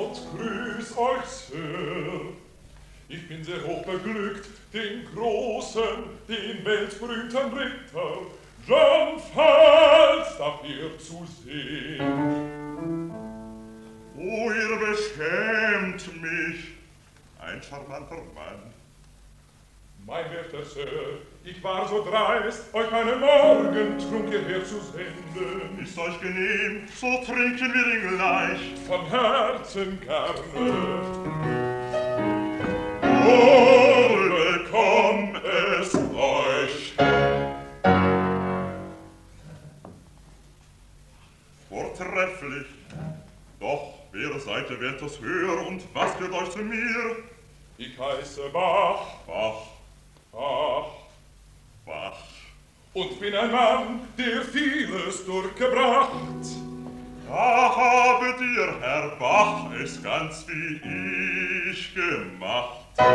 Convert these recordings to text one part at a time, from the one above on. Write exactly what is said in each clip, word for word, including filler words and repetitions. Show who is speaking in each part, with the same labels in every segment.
Speaker 1: Gott grüß euch, Sir. Ich bin sehr hoch beglückt, den großen, den weltberühmten Ritter John Falstaff hier zu sehen.
Speaker 2: Oh, ihr beschämt mich, ein charmanter Mann.
Speaker 1: Mein werter Sir, ich war so dreist, euch einen Morgentrunk hierher zu senden.
Speaker 2: Ist euch genehm, so trinken wir ihn gleich.
Speaker 1: Von Herzen gerne.
Speaker 2: Wohl bekomm es euch. Vortrefflich. Doch, wer seid ihr, wertes Hör, und was führt euch zu mir?
Speaker 1: Ich heiße Bach.
Speaker 2: Bach.
Speaker 1: Bach.
Speaker 2: Bach.
Speaker 1: Und bin ein Mann, der vieles durchgebracht.
Speaker 2: Da habet ihr, Herr Bach, es ganz wie ich gemacht.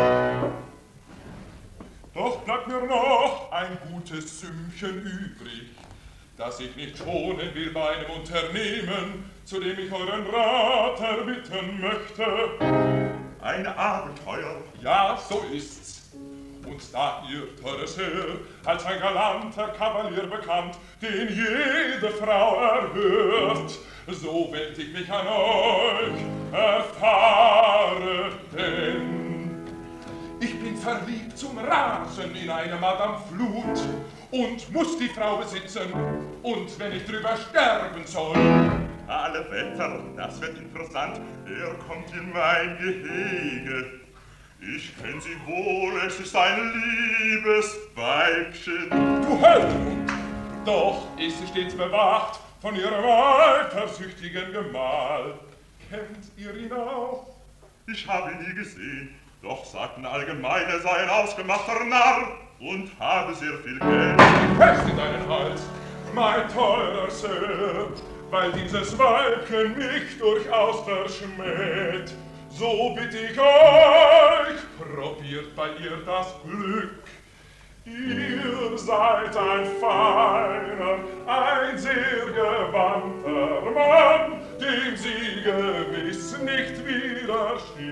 Speaker 1: Doch bleibt mir noch ein gutes Sümmchen übrig, das ich nicht schonen will bei einem Unternehmen, zu dem ich euren Rat erbitten möchte.
Speaker 2: Ein Abenteuer.
Speaker 1: Ja, so ist's. Und da ihr, teures Herr, als ein galanter Kavalier bekannt, den jede Frau erhört, so wend ich mich an euch, erfahre denn. Ich bin verliebt zum Rasen in eine Madame Flut und muss die Frau besitzen, und wenn ich drüber sterben soll.
Speaker 2: Alle Wetter, das wird interessant, er kommt in mein Gehege. Ich kenn sie wohl, es ist ein liebes Weibchen.
Speaker 1: Du Höllenhund! Doch ist sie stets bewacht von ihrem eifersüchtigen Gemahl. Kennt ihr ihn auch?
Speaker 2: Ich habe ihn nie gesehen, doch sagten allgemein, er sei ein ausgemachter Narr und habe sehr viel Geld.
Speaker 1: Fest in deinen Hals, mein teurer Sir, weil dieses Weibchen mich durchaus verschmäht. So bitte ich euch, probiert bei ihr das Glück. Ihr seid ein feiner, ein sehr gewandter Mann, dem sie gewiss nicht widerstehen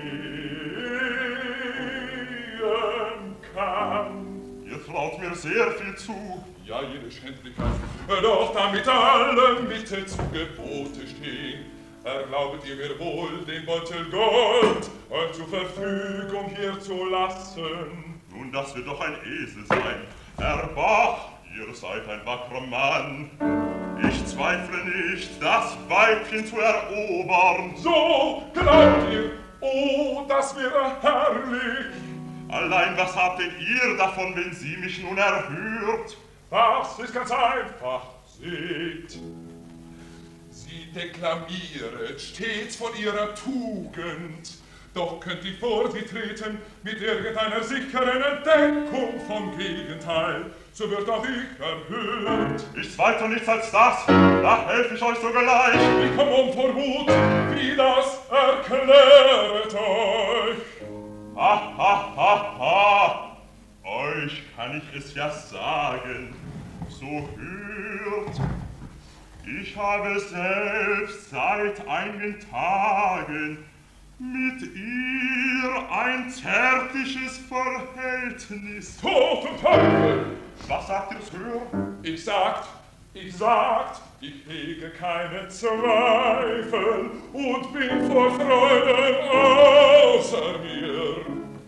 Speaker 1: kann.
Speaker 2: Ihr traut mir sehr viel zu.
Speaker 1: Ja, jede Schändlichkeit, doch damit alle Mittel zu Gebote stehen, erlaubet ihr mir wohl, den Beutel Gold euch zur Verfügung hier zu lassen.
Speaker 2: Nun, das wird doch ein Esel sein. Herr Bach, ihr seid ein wackerer Mann. Ich zweifle nicht, das Weibchen zu erobern.
Speaker 1: So glaubt ihr, oh, das wäre herrlich.
Speaker 2: Allein, was habt denn ihr davon, wenn sie mich nun erhört?
Speaker 1: Das ist ganz einfach, seht. Sie deklamiert stets von ihrer Tugend, doch könnt ihr vor sie treten mit irgendeiner sicheren Entdeckung vom Gegenteil, so wird auch ich erhöht.
Speaker 2: Ich zweifle nichts als das, da helfe ich euch sogleich.
Speaker 1: Ich komm um vor Wut, wie das erkläret euch.
Speaker 2: Ha, ha, ha, ha. Euch kann ich es ja sagen, so hört. Ich habe selbst seit einigen Tagen mit ihr ein zärtliches Verhältnis.
Speaker 1: Tod und Teufel!
Speaker 2: Was sagt ihr, Sir?
Speaker 1: Ich sagt, ich sagt, ich hege keine Zweifel und bin vor Freuden außer mir.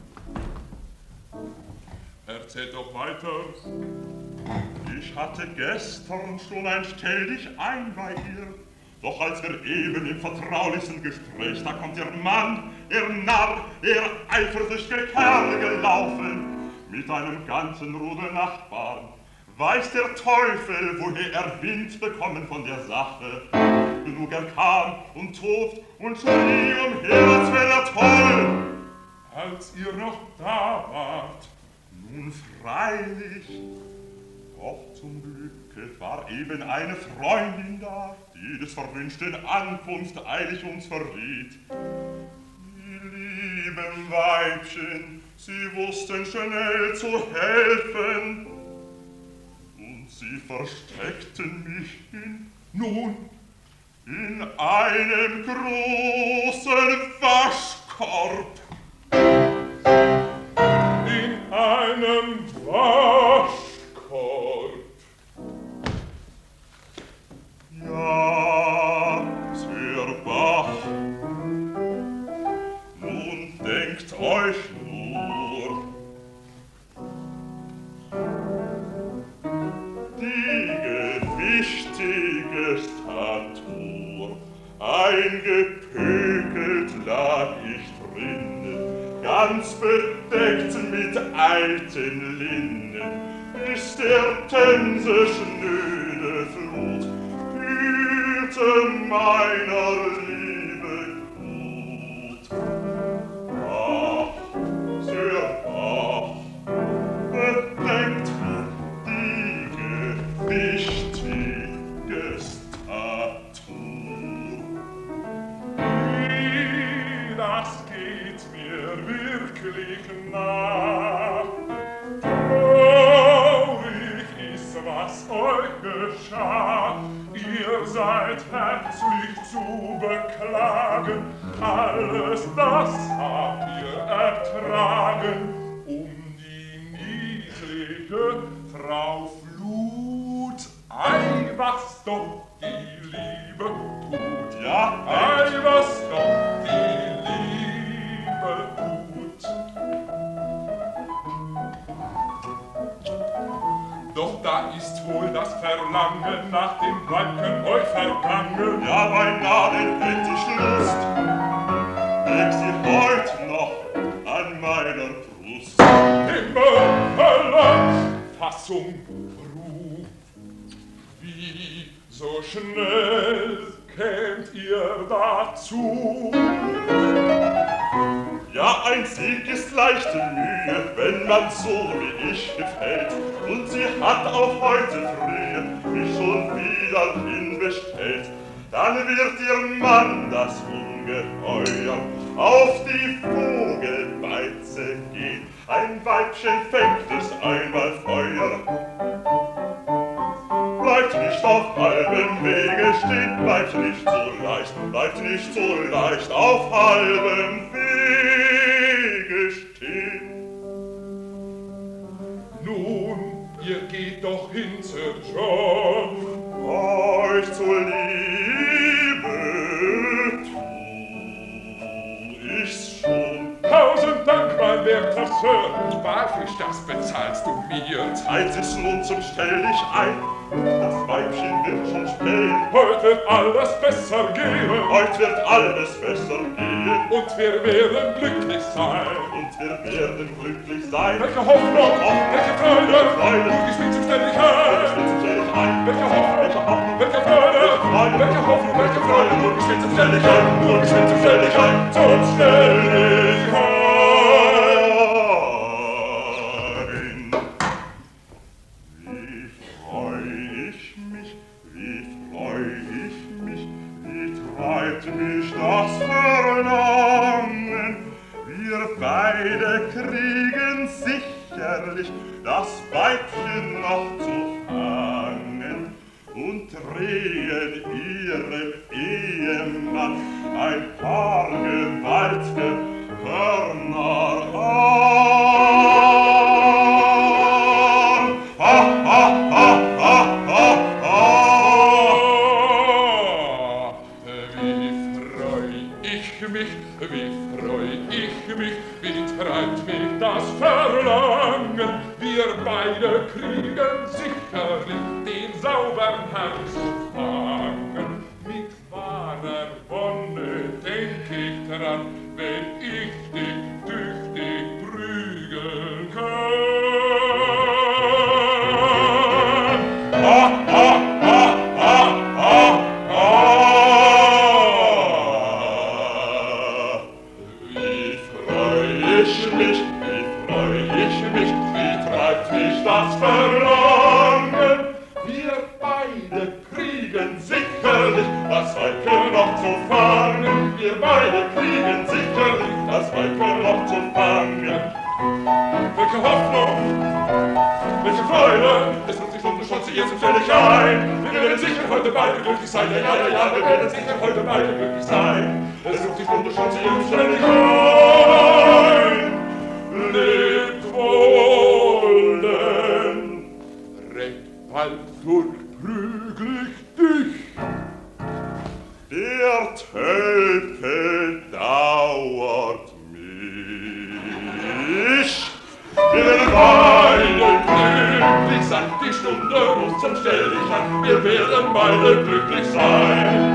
Speaker 1: Erzählt doch weiter.
Speaker 2: Ich hatte gestern schon ein Stelldichein bei ihr, doch als wir eben im vertraulichsten Gespräch, da kommt ihr Mann, ihr Narr, ihr eifersüchtige Kerl gelaufen, mit einem ganzen Rudel Nachbarn. Weiß der Teufel, woher er Wind bekommen von der Sache. Genug er kam und tobt und schrie umher, als wär er toll.
Speaker 1: Als ihr noch da wart.
Speaker 2: Nun freilich, doch zum Glücke war eben eine Freundin da, die des verwünschten Ankunft eilig uns verriet. Die lieben Weibchen, sie wussten schnell zu helfen, und sie versteckten mich hin.
Speaker 1: Nun,
Speaker 2: In einem großen Waschkorb.
Speaker 1: In einem Waschkorb.
Speaker 2: Ja, Sir Bach, nun denkt euch nur, die gewichtige Statur, eingepökelt lag ich drinnen, ganz bedeckt mit alten Linnen, bis der Themse schnöde Flut kühlte meiner Liebe Glut. Ach, Sir Bach, bedenkt die gewichtige Statur.
Speaker 1: Wie, das geht mir wirklich nah. Traurig ist, was euch geschah. Ihr seid herzlich zu beklagen. Alles das habt ihr ertragen, um die niedrige Frau Flut. Ei, was doch die Liebe tut.
Speaker 2: Ja,
Speaker 1: Ei, was doch die Liebe tut. Doch da ist wohl das Verlangen nach dem Weibchen euch vergangen.
Speaker 2: ja, beinahe hätt ich Lust, leg sie heut noch an meiner Brust.
Speaker 1: Himmel, Hölle, Fassung, Ruf. Wie so schnell kämt ihr dazu?
Speaker 2: Ja, ein Sieg ist leichte Mühe, wenn man so wie ich gefällt. Und sie hat auch heute früh mich schon wieder hinbestellt. Dann wird ihr Mann, das Ungeheuer, auf die Vogelbeize gehen. Ein Weibchen fängt es einmal Feuer. Bleibt nicht auf halbem Wege stehen, bleibt nicht so leicht, bleibt nicht so leicht auf halbem Wege stehen.
Speaker 1: Nun, ihr geht doch hin, Sir John.
Speaker 2: Euch zur Liebe tu ich's schon.
Speaker 1: Tausend Dank, mein werter Sir. Barfisch, das bezahlst du mir.
Speaker 2: Zeit ist nun zum Stell dich ein, das Weibchen wird schon spähen.
Speaker 1: Heute wird alles besser gehen.
Speaker 2: Heut wird alles besser gehen.
Speaker 1: Und wir werden glücklich sein.
Speaker 2: Und wir werden glücklich sein.
Speaker 1: Welche Hoffnung, welche Freude,
Speaker 2: Freude.
Speaker 1: du gehst mit Zuständigkeit. Welche Hoffnung,
Speaker 2: Welche Hoffnung,
Speaker 1: welche Freude,
Speaker 2: Freude.
Speaker 1: welche Hoffnung, welche Freude,
Speaker 2: Nur geschwind zur Schnelligkeit, nur geschwind zur Schnelligkeit,
Speaker 1: zur Schnelligkeit.
Speaker 2: Wie freu ich mich, wie freu ich mich, wie treibt mich das Verlangen. Wir beide kriegen sicherlich das Weibchen noch zu fangen und drehen ihrem Ehemann ein paar gewaltige Hörner an. Ha, ha, ha, ha, ha, ha.
Speaker 1: Wie freu ich mich, wie freu ich mich, wie treibt mich das Verlangen. Wir beide kriegen sicherlich den sauberen Herrn zu fangen. Mit wahrer Wonne denk ich dran, wenn ich dich tüchtig prügeln kann.
Speaker 2: Ha, ha, ha, ha, ha, ha. Wie freu ich mich, wie freu ich mich, wie treibt mich das Verlangen. Wir beide kriegen sicherlich das Weibchen noch zu fangen. Wir beide kriegen sicherlich das Weibchen noch zu fangen.
Speaker 1: Welche Hoffnung, welche Freude, es wird sich so Stunde schon zu ihr zum völlig ein. Wir werden sicher heute beide glücklich sein. Ja, ja, ja, ja, wir werden sicher heute beide glücklich sein. Es ruft die Stunde schon zu ihr zum völlig ein. Lebt wollen, recht bald durchprügel ich dich.
Speaker 2: Der Tölpel dauert mich.
Speaker 1: Wir werden beide glücklich sein, die Stunde ruft zum Stelldichein. Wir werden beide glücklich sein.